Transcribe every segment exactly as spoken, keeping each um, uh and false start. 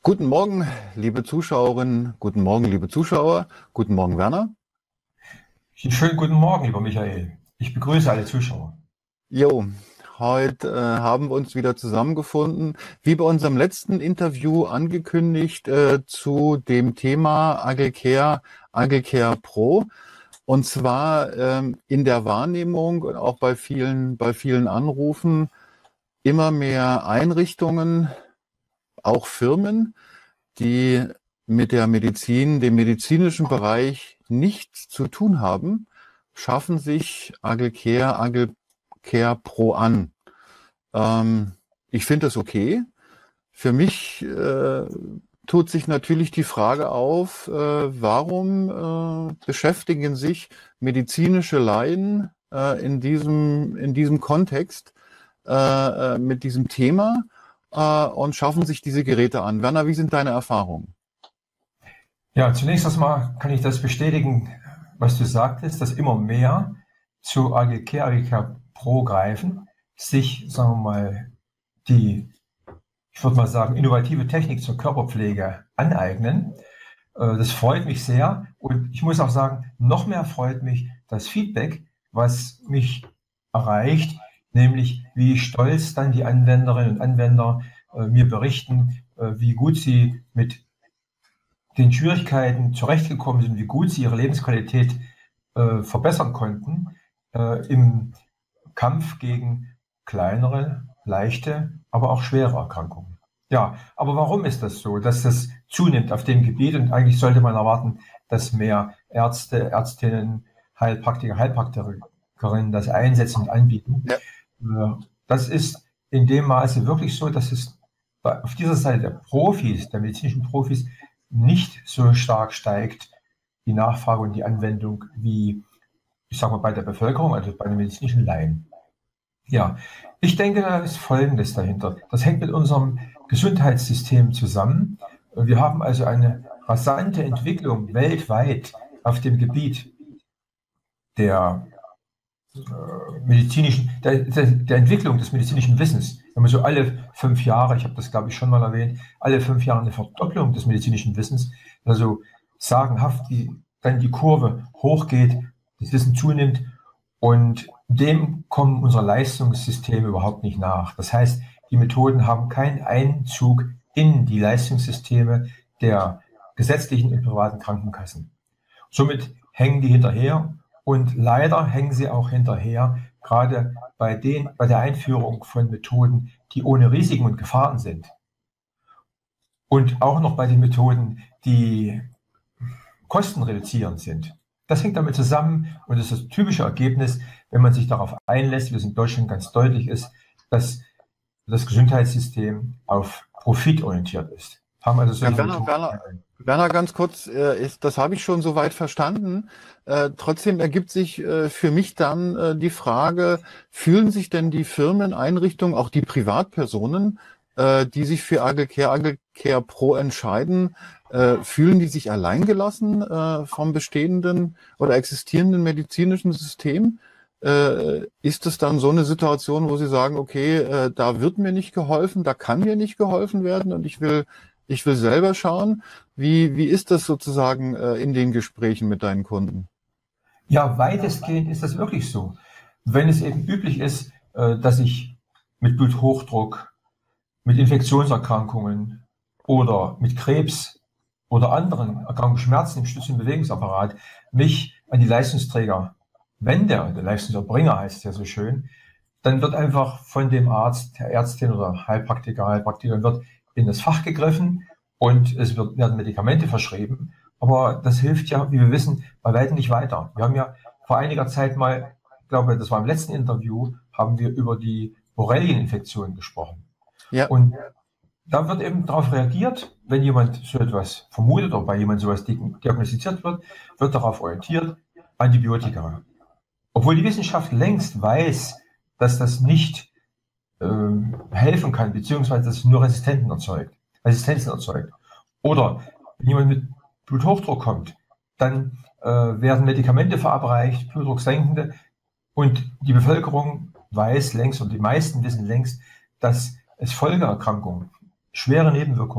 Guten Morgen, liebe Zuschauerinnen, guten Morgen, liebe Zuschauer, guten Morgen, Werner. Schönen guten Morgen, lieber Michael. Ich begrüße alle Zuschauer. Jo, heute äh, haben wir uns wieder zusammengefunden, wie bei unserem letzten Interview angekündigt, äh, zu dem Thema AgriCare, AgriCare Pro. Und zwar ähm, in der Wahrnehmung und auch bei vielen, bei vielen Anrufen immer mehr Einrichtungen, auch Firmen, die mit der Medizin, dem medizinischen Bereich nichts zu tun haben, schaffen sich AgriCare, AgriCare Pro an. Ähm, ich finde das okay. Für mich äh, tut sich natürlich die Frage auf, äh, warum äh, beschäftigen sich medizinische Laien äh, in diesem, in diesem Kontext äh, mit diesem Thema äh, und schaffen sich diese Geräte an. Werner, wie sind deine Erfahrungen? Ja, zunächst erstmal kann ich das bestätigen, was du sagtest, dass immer mehr zu AgriCare, AgriCare Pro greifen, sich, sagen wir mal, die, ich würde mal sagen, innovative Technik zur Körperpflege aneignen. Das freut mich sehr und ich muss auch sagen, noch mehr freut mich das Feedback, was mich erreicht, nämlich wie stolz dann die Anwenderinnen und Anwender äh, mir berichten, äh, wie gut sie mit den Schwierigkeiten zurechtgekommen sind, wie gut sie ihre Lebensqualität äh, verbessern konnten äh, im Kampf gegen kleinere, leichte, aber auch schwere Erkrankungen. Ja, aber warum ist das so, dass das zunimmt auf dem Gebiet? Und eigentlich sollte man erwarten, dass mehr Ärzte, Ärztinnen, Heilpraktiker, Heilpraktikerinnen das einsetzen und anbieten. Ja. Das ist in dem Maße wirklich so, dass es auf dieser Seite der Profis, der medizinischen Profis, nicht so stark steigt, die Nachfrage und die Anwendung, wie, ich sage mal, bei der Bevölkerung, also bei den medizinischen Laien. Ja, ich denke, da ist Folgendes dahinter. Das hängt mit unserem Gesundheitssystem zusammen. Wir haben also eine rasante Entwicklung weltweit auf dem Gebiet der äh, medizinischen, der, der, der Entwicklung des medizinischen Wissens. Wenn man so alle fünf Jahre, ich habe das glaube ich schon mal erwähnt, alle fünf Jahre eine Verdopplung des medizinischen Wissens, also sagenhaft die, dann die Kurve hochgeht, das Wissen zunimmt und dem kommen unsere Leistungssysteme überhaupt nicht nach. Das heißt, die Methoden haben keinen Einzug in die Leistungssysteme der gesetzlichen und privaten Krankenkassen. Somit hängen die hinterher und leider hängen sie auch hinterher, gerade bei, den, bei der Einführung von Methoden, die ohne Risiken und Gefahren sind. Und auch noch bei den Methoden, die kostenreduzierend sind. Das hängt damit zusammen und das ist das typische Ergebnis, wenn man sich darauf einlässt, wie es in Deutschland ganz deutlich ist, dass das Gesundheitssystem auf Profit orientiert ist. Haben also solche Ja, Werner, Methoden. Werner, Werner, ganz kurz, äh, ist, das habe ich schon soweit verstanden. Äh, trotzdem ergibt sich äh, für mich dann äh, die Frage, fühlen sich denn die Firmen, Einrichtungen, auch die Privatpersonen, äh, die sich für AgriCare, AgriCare Pro entscheiden, äh, fühlen die sich alleingelassen äh, vom bestehenden oder existierenden medizinischen System? Äh, ist es dann so eine Situation, wo sie sagen, okay, äh, da wird mir nicht geholfen, da kann mir nicht geholfen werden und ich will Ich will selber schauen, wie, wie ist das sozusagen äh, in den Gesprächen mit deinen Kunden? Ja, weitestgehend ist das wirklich so. Wenn es eben üblich ist, äh, dass ich mit Bluthochdruck, mit Infektionserkrankungen oder mit Krebs oder anderen Erkrankungen, Schmerzen im Stütz- und Bewegungsapparat, mich an die Leistungsträger wende, der Leistungserbringer heißt es ja so schön, dann wird einfach von dem Arzt, der Ärztin oder Heilpraktiker, Heilpraktikerin wird in das Fach gegriffen und es wird, werden Medikamente verschrieben. Aber das hilft ja, wie wir wissen, bei weitem nicht weiter. Wir haben ja vor einiger Zeit mal, ich glaube, das war im letzten Interview, haben wir über die Borrelieninfektion gesprochen. Ja, Und da wird eben darauf reagiert, wenn jemand so etwas vermutet oder bei jemandem sowas diagnostiziert wird, wird darauf orientiert, Antibiotika. Obwohl die Wissenschaft längst weiß, dass das nicht äh, helfen kann, beziehungsweise dass es nur Resistenzen erzeugt, Resistenzen erzeugt. Oder wenn jemand mit Bluthochdruck kommt, dann äh, werden Medikamente verabreicht, blutdrucksenkende, und die Bevölkerung weiß längst, und die meisten wissen längst, dass es Folgeerkrankungen, schwere Nebenwirkungen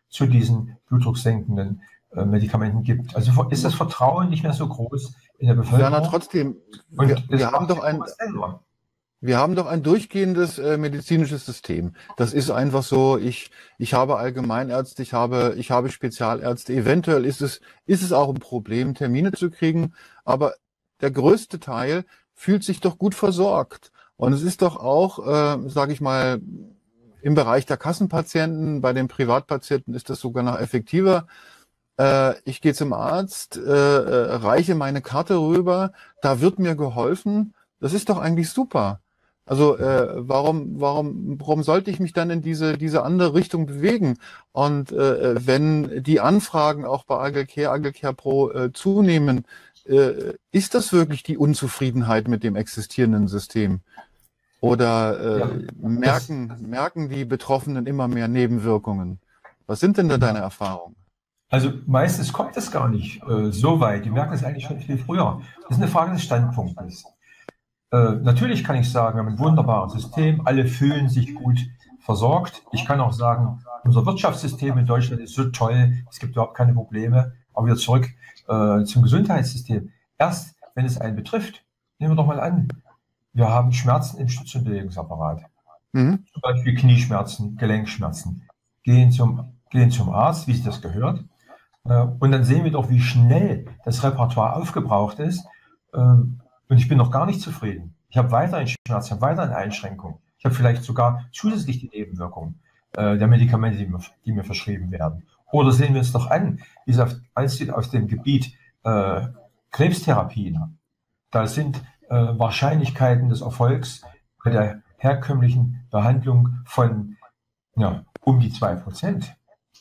zu diesen blutdrucksenkenden äh, Medikamenten gibt. Also ist das Vertrauen nicht mehr so groß in der Bevölkerung. Werner, trotzdem, Und wir, es wir haben macht doch ja ein, was selber. wir haben doch ein durchgehendes äh, medizinisches System. Das ist einfach so. Ich, ich habe Allgemeinärzte, ich habe, ich habe Spezialärzte. Eventuell ist es, ist es auch ein Problem, Termine zu kriegen. Aber der größte Teil fühlt sich doch gut versorgt. Und es ist doch auch, äh, sage ich mal, im Bereich der Kassenpatienten, bei den Privatpatienten ist das sogar noch effektiver. Äh, ich gehe zum Arzt, äh, äh, reiche meine Karte rüber, da wird mir geholfen. Das ist doch eigentlich super. Also äh, warum, warum, warum sollte ich mich dann in diese, diese andere Richtung bewegen? Und äh, wenn die Anfragen auch bei Agelcare, Agelcare Pro äh, zunehmen, äh, ist das wirklich die Unzufriedenheit mit dem existierenden System? Oder Ja, äh, das, merken, merken die Betroffenen immer mehr Nebenwirkungen? Was sind denn da deine Erfahrungen? also meistens kommt es gar nicht äh, so weit. Die merken es eigentlich schon viel früher. Das ist eine Frage des Standpunktes. Äh, natürlich kann ich sagen, wir haben ein wunderbares System, alle fühlen sich gut versorgt. Ich kann auch sagen, unser Wirtschaftssystem in Deutschland ist so toll, es gibt überhaupt keine Probleme. Aber wieder zurück äh, zum Gesundheitssystem. Erst wenn es einen betrifft, nehmen wir doch mal an, wir haben Schmerzen im Stütz- und Bewegungsapparat. Mhm. Zum Beispiel Knieschmerzen, Gelenkschmerzen. Gehen zum, gehen zum Arzt, wie sich das gehört. Äh, und dann sehen wir doch, wie schnell das Repertoire aufgebraucht ist. Ähm, und ich bin noch gar nicht zufrieden. Ich habe weiterhin Schmerzen, ich habe weiterhin Einschränkungen. Ich habe vielleicht sogar zusätzlich die Nebenwirkungen äh, der Medikamente, die mir, die mir verschrieben werden. Oder sehen wir uns doch an, wie es auf, aussieht aus dem Gebiet äh, Krebstherapien. Da sind äh, Wahrscheinlichkeiten des Erfolgs bei der herkömmlichen Behandlung von ja, um die zwei Prozent.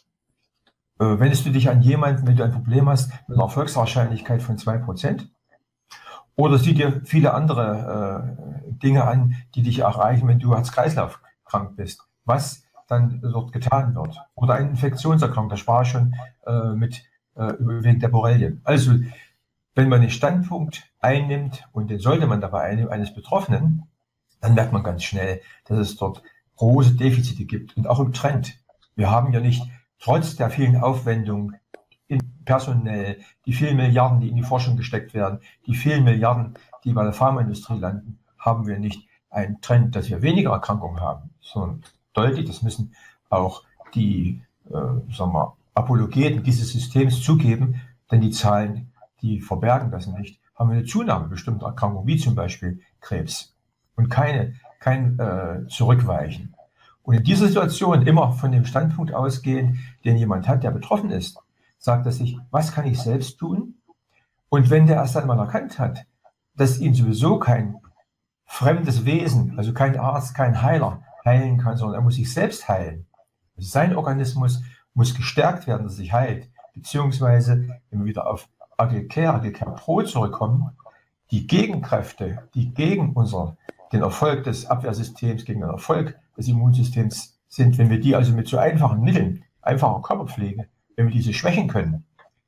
Äh, wendest du dich an jemanden, wenn du ein Problem hast, mit einer Erfolgswahrscheinlichkeit von zwei Prozent? Oder sieh dir viele andere äh, Dinge an, die dich erreichen, wenn du Herz-Kreislauf krank bist. Was dann dort getan wird. Oder eine Infektionserkrankung, da sprach ich schon äh, mit äh, wegen der Borrelien. Also, wenn man den Standpunkt einnimmt, und den sollte man dabei einnehmen, eines Betroffenen, dann merkt man ganz schnell, dass es dort große Defizite gibt und auch im Trend. Wir haben ja nicht, trotz der vielen Aufwendungen in personell, die vielen Milliarden, die in die Forschung gesteckt werden, die vielen Milliarden, die bei der Pharmaindustrie landen, haben wir nicht einen Trend, dass wir weniger Erkrankungen haben, sondern deutlich, das müssen auch die äh, sagen wir, Apologeten dieses Systems zugeben, denn die Zahlen, die verbergen das nicht, haben wir eine Zunahme bestimmter Erkrankungen, wie zum Beispiel Krebs und keine, kein äh, Zurückweichen. Und in dieser Situation immer von dem Standpunkt ausgehen, den jemand hat, der betroffen ist, sagt er sich, was kann ich selbst tun? Und wenn der erst einmal erkannt hat, dass ihn sowieso kein fremdes Wesen, also kein Arzt, kein Heiler heilen kann, sondern er muss sich selbst heilen. Also sein Organismus muss gestärkt werden, dass er sich heilt. Beziehungsweise, wenn wir wieder auf Agelcare, Agelcare Pro zurückkommen, die Gegenkräfte, die gegen unser, den Erfolg des Abwehrsystems, gegen den Erfolg des Immunsystems sind, wenn wir die also mit so einfachen Mitteln, einfacher Körperpflege, wenn wir diese schwächen können,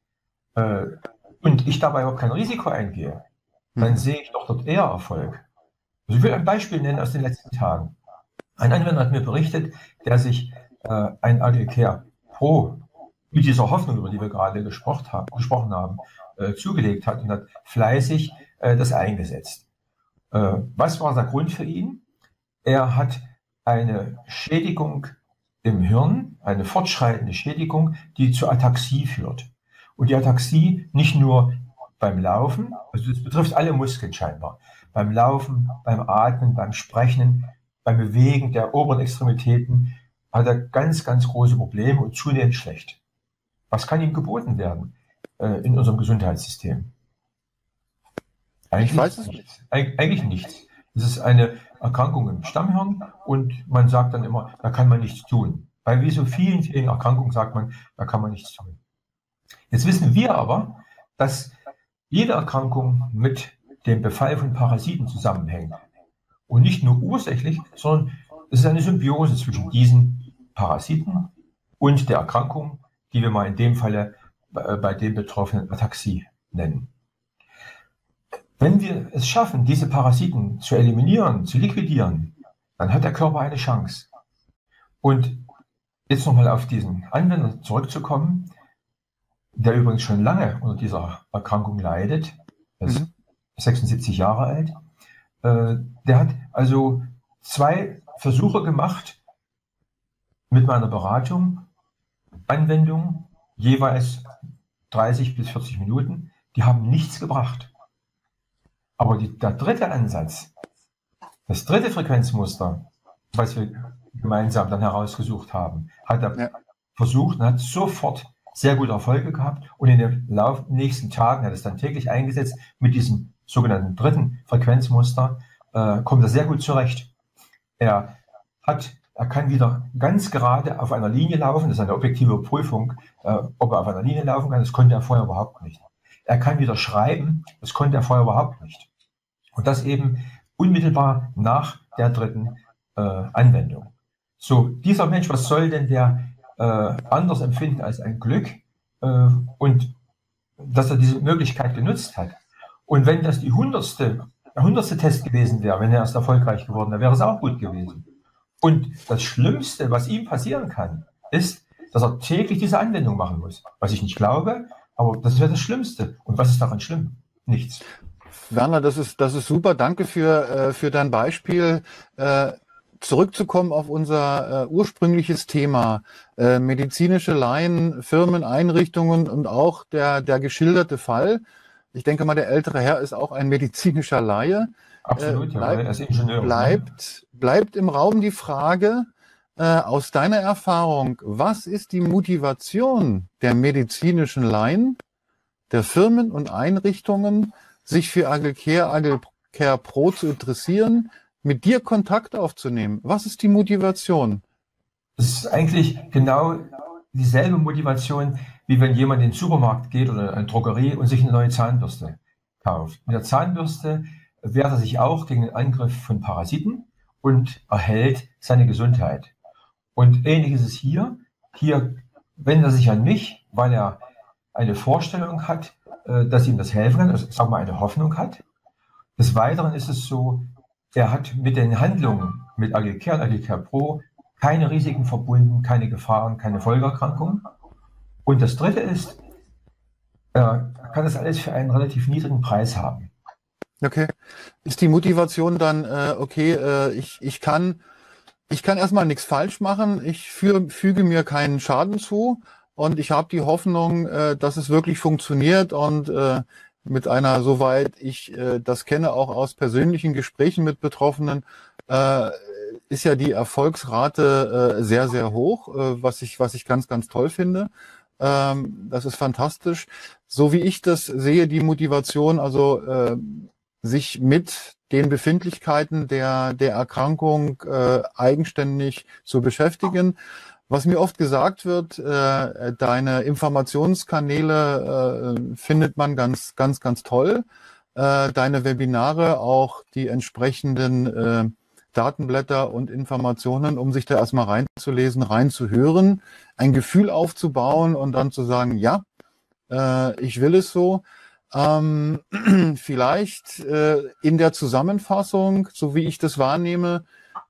äh, und ich dabei überhaupt kein Risiko eingehe, dann sehe ich doch dort eher Erfolg. Also ich will ein Beispiel nennen aus den letzten Tagen. Ein Anwender hat mir berichtet, der sich äh, ein Agelcare Pro mit dieser Hoffnung, über die wir gerade gesprochen haben, gesprochen haben äh, zugelegt hat und hat fleißig äh, das eingesetzt. Äh, was war der Grund für ihn? Er hat eine Schädigung im Hirn, eine fortschreitende Schädigung, die zur Ataxie führt. Und die Ataxie nicht nur beim Laufen, also das betrifft alle Muskeln scheinbar, beim Laufen, beim Atmen, beim Sprechen, beim Bewegen der oberen Extremitäten hat er ganz, ganz große Probleme und zunehmend schlecht. Was kann ihm geboten werden äh, in unserem Gesundheitssystem? Eigentlich Ich weiß es nichts. Eig eigentlich nichts. Es ist eine Erkrankung im Stammhirn und man sagt dann immer, da kann man nichts tun. Bei wie so vielen, vielen Erkrankungen sagt man, da kann man nichts tun. Jetzt wissen wir aber, dass jede Erkrankung mit dem Befall von Parasiten zusammenhängt. Und nicht nur ursächlich, sondern es ist eine Symbiose zwischen diesen Parasiten und der Erkrankung, die wir mal in dem Falle bei dem Betroffenen Ataxie nennen. Wenn wir es schaffen, diese Parasiten zu eliminieren, zu liquidieren, dann hat der Körper eine Chance. Und jetzt nochmal auf diesen Anwender zurückzukommen, der übrigens schon lange unter dieser Erkrankung leidet. Er ist mhm. sechsundsiebzig Jahre alt. Äh, der hat also zwei Versuche gemacht mit meiner Beratung, Anwendung, jeweils dreißig bis vierzig Minuten. Die haben nichts gebracht. Aber die, der dritte Ansatz, das dritte Frequenzmuster, was wir gemeinsam dann herausgesucht haben, hat er ja. versucht und hat sofort sehr gute Erfolge gehabt. Und in den Lauf, nächsten Tagen hat er es dann täglich eingesetzt mit diesem sogenannten dritten Frequenzmuster, äh, kommt er sehr gut zurecht. Er hat, er kann wieder ganz gerade auf einer Linie laufen. Das ist eine objektive Prüfung, äh, ob er auf einer Linie laufen kann. Das konnte er vorher überhaupt nicht. Er kann wieder schreiben. Das konnte er vorher überhaupt nicht. Und das eben unmittelbar nach der dritten äh, Anwendung. So, dieser Mensch, was soll denn der äh, anders empfinden als ein Glück? Äh, und dass er diese Möglichkeit genutzt hat. Und wenn das die hundertste, der hundertste Test gewesen wäre, wenn er erst erfolgreich geworden wäre, wäre es auch gut gewesen. Und das Schlimmste, was ihm passieren kann, ist, dass er täglich diese Anwendung machen muss. Was ich nicht glaube, aber das wäre das Schlimmste. Und was ist daran schlimm? Nichts. Werner, das ist, das ist super. Danke für, äh, für dein Beispiel. Äh, zurückzukommen auf unser äh, ursprüngliches Thema, äh, medizinische Laien, Firmen, Einrichtungen und auch der, der geschilderte Fall. Ich denke mal, der ältere Herr ist auch ein medizinischer Laie. Absolut, äh, bleib, ja, er ist Ingenieur. Bleibt, bleibt im Raum die Frage, äh, aus deiner Erfahrung, was ist die Motivation der medizinischen Laien, der Firmen und Einrichtungen, sich für Agilcare, Agilcare Pro zu interessieren, mit dir Kontakt aufzunehmen? Was ist die Motivation? Das ist eigentlich genau dieselbe Motivation, wie wenn jemand in den Supermarkt geht oder in eine Drogerie und sich eine neue Zahnbürste kauft. Mit der Zahnbürste wehrt er sich auch gegen den Angriff von Parasiten und erhält seine Gesundheit. Und ähnlich ist es hier. Hier wendet er sich an mich, weil er eine Vorstellung hat, dass ihm das helfen kann, also sagen wir eine Hoffnung hat. Des Weiteren ist es so, er hat mit den Handlungen mit Agilcare und Agilcare Pro keine Risiken verbunden, keine Gefahren, keine Folgeerkrankungen. Und das Dritte ist, er kann das alles für einen relativ niedrigen Preis haben. Okay. Ist die Motivation dann, äh, okay, äh, ich, ich kann, ich kann erstmal nichts falsch machen, ich füge, füge mir keinen Schaden zu und ich habe die Hoffnung, äh, dass es wirklich funktioniert und äh, mit einer, soweit ich äh, das kenne, auch aus persönlichen Gesprächen mit Betroffenen, äh, ist ja die Erfolgsrate äh, sehr, sehr hoch, äh, was ich, was ich ganz, ganz toll finde. Ähm, das ist fantastisch. So wie ich das sehe, die Motivation, also äh, sich mit den Befindlichkeiten der, der Erkrankung äh, eigenständig zu beschäftigen. Was mir oft gesagt wird, äh, deine Informationskanäle äh, findet man ganz, ganz, ganz toll. Äh, deine Webinare, auch die entsprechenden äh, Datenblätter und Informationen, um sich da erstmal reinzulesen, reinzuhören, ein Gefühl aufzubauen und dann zu sagen, ja, äh, ich will es so. Ähm, vielleicht äh, in der Zusammenfassung, so wie ich das wahrnehme,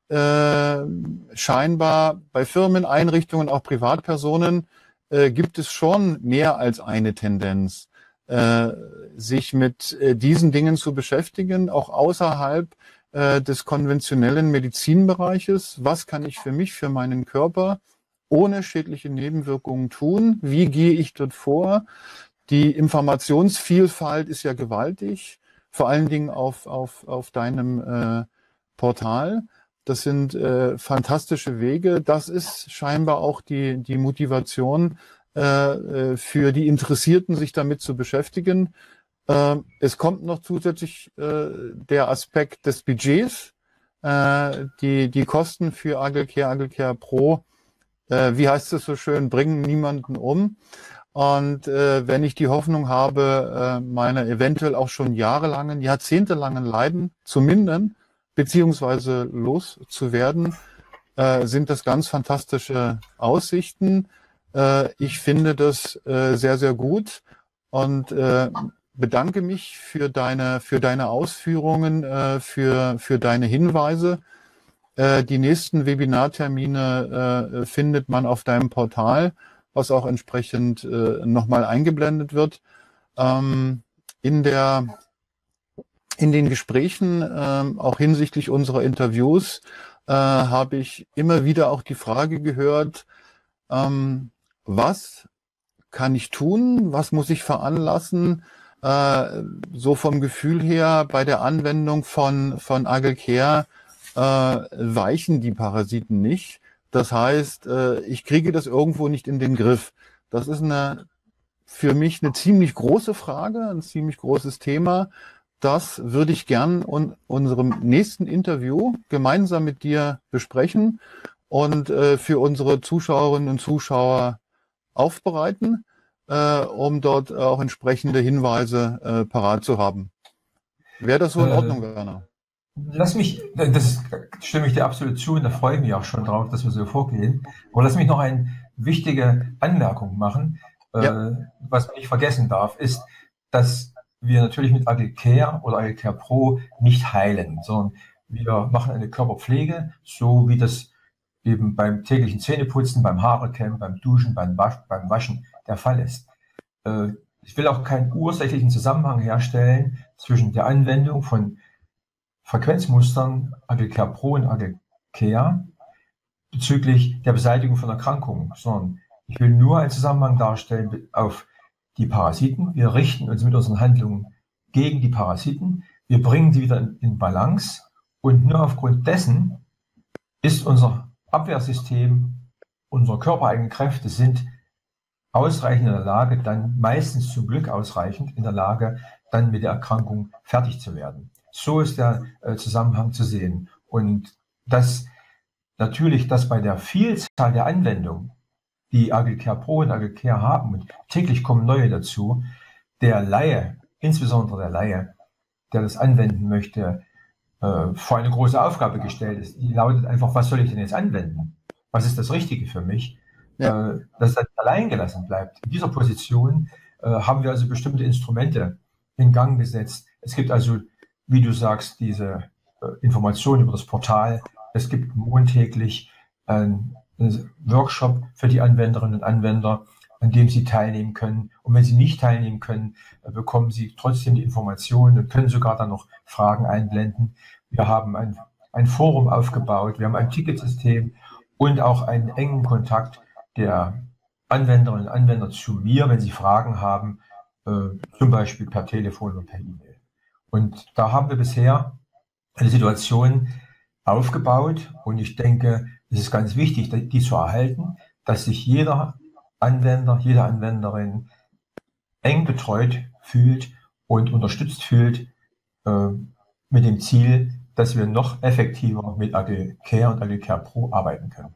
Äh, scheinbar bei Firmen, Einrichtungen, auch Privatpersonen äh, gibt es schon mehr als eine Tendenz, äh, sich mit äh, diesen Dingen zu beschäftigen, auch außerhalb äh, des konventionellen Medizinbereiches. Was kann ich für mich, für meinen Körper ohne schädliche Nebenwirkungen tun? Wie gehe ich dort vor? Die Informationsvielfalt ist ja gewaltig, vor allen Dingen auf, auf, auf deinem äh, Portal. Das sind äh, fantastische Wege. Das ist scheinbar auch die, die Motivation äh, für die Interessierten, sich damit zu beschäftigen. Äh, es kommt noch zusätzlich äh, der Aspekt des Budgets. Äh, die, die Kosten für Agilcare, Agilcare Pro, äh, wie heißt es so schön, bringen niemanden um. Und äh, wenn ich die Hoffnung habe, äh, meine eventuell auch schon jahrelangen, jahrzehntelangen Leiden zu mindern, beziehungsweise loszuwerden, äh, sind das ganz fantastische Aussichten. Äh, ich finde das äh, sehr, sehr gut und äh, bedanke mich für deine, für deine Ausführungen, äh, für, für deine Hinweise. Äh, die nächsten Webinartermine äh, findet man auf deinem Portal, was auch entsprechend äh, nochmal eingeblendet wird. Ähm, in der In den Gesprächen, ähm, auch hinsichtlich unserer Interviews, äh, habe ich immer wieder auch die Frage gehört, ähm, was kann ich tun, was muss ich veranlassen, äh, so vom Gefühl her bei der Anwendung von, von Agelcare äh, weichen die Parasiten nicht. Das heißt, äh, ich kriege das irgendwo nicht in den Griff. Das ist eine, für mich eine ziemlich große Frage, ein ziemlich großes Thema. Das würde ich gern in unserem nächsten Interview gemeinsam mit dir besprechen und äh, für unsere Zuschauerinnen und Zuschauer aufbereiten, äh, um dort auch entsprechende Hinweise äh, parat zu haben. Wäre das so in Ordnung, äh, Werner? Lass mich, das stimme ich dir absolut zu und da freue ich mich auch schon drauf, dass wir so vorgehen. Aber lass mich noch eine wichtige Anmerkung machen. Ja. Äh, was man nicht vergessen darf, ist, dass wir natürlich mit Agelcare oder Agelcare Pro nicht heilen, sondern wir machen eine Körperpflege, so wie das eben beim täglichen Zähneputzen, beim Haarekämmen, beim Duschen, beim Waschen, beim Waschen der Fall ist. Äh, ich will auch keinen ursächlichen Zusammenhang herstellen zwischen der Anwendung von Frequenzmustern Agelcare Pro und Agelcare bezüglich der Beseitigung von Erkrankungen, sondern ich will nur einen Zusammenhang darstellen auf die Parasiten. Wir richten uns mit unseren Handlungen gegen die Parasiten. Wir bringen sie wieder in, in Balance und nur aufgrund dessen ist unser Abwehrsystem, unsere körpereigenen Kräfte sind ausreichend in der Lage, dann meistens zum Glück ausreichend in der Lage, dann mit der Erkrankung fertig zu werden. So ist der äh, Zusammenhang zu sehen. Und das natürlich, dass bei der Vielzahl der Anwendungen, die Agelcare Pro und Agelcare haben, und täglich kommen neue dazu, der Laie, insbesondere der Laie, der das anwenden möchte, äh, vor eine große Aufgabe gestellt ist. Die lautet einfach, was soll ich denn jetzt anwenden? Was ist das Richtige für mich? Ja. Äh, dass das allein gelassen bleibt. In dieser Position äh, haben wir also bestimmte Instrumente in Gang gesetzt. Es gibt also, wie du sagst, diese äh, Informationen über das Portal. Es gibt montäglich ein Workshop für die Anwenderinnen und Anwender, an dem sie teilnehmen können. Und wenn sie nicht teilnehmen können, bekommen sie trotzdem die Informationen und können sogar dann noch Fragen einblenden. Wir haben ein, ein Forum aufgebaut, wir haben ein Ticketsystem und auch einen engen Kontakt der Anwenderinnen und Anwender zu mir, wenn sie Fragen haben, äh, zum Beispiel per Telefon oder per E-Mail. Und da haben wir bisher eine Situation aufgebaut und ich denke, es ist ganz wichtig, die zu erhalten, dass sich jeder Anwender, jede Anwenderin eng betreut fühlt und unterstützt fühlt äh, mit dem Ziel, dass wir noch effektiver mit Agelcare und Agelcare Pro arbeiten können.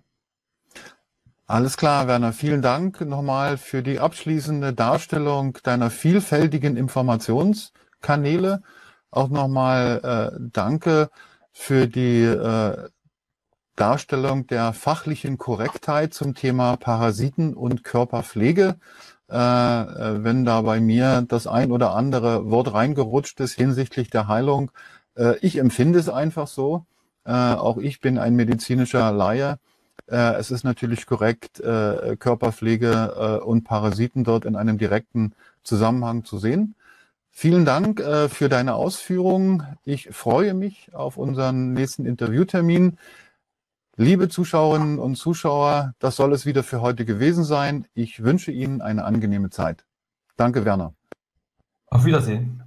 Alles klar, Werner. Vielen Dank nochmal für die abschließende Darstellung deiner vielfältigen Informationskanäle. Auch nochmal äh, danke für die äh, Darstellung der fachlichen Korrektheit zum Thema Parasiten und Körperpflege. Äh, wenn da bei mir das ein oder andere Wort reingerutscht ist hinsichtlich der Heilung, äh, ich empfinde es einfach so. Äh, auch ich bin ein medizinischer Laie. Äh, es ist natürlich korrekt, äh, Körperpflege äh, und Parasiten dort in einem direkten Zusammenhang zu sehen. Vielen Dank äh, für deine Ausführungen. Ich freue mich auf unseren nächsten Interviewtermin. Liebe Zuschauerinnen und Zuschauer, das soll es wieder für heute gewesen sein. Ich wünsche Ihnen eine angenehme Zeit. Danke, Werner. Auf Wiedersehen.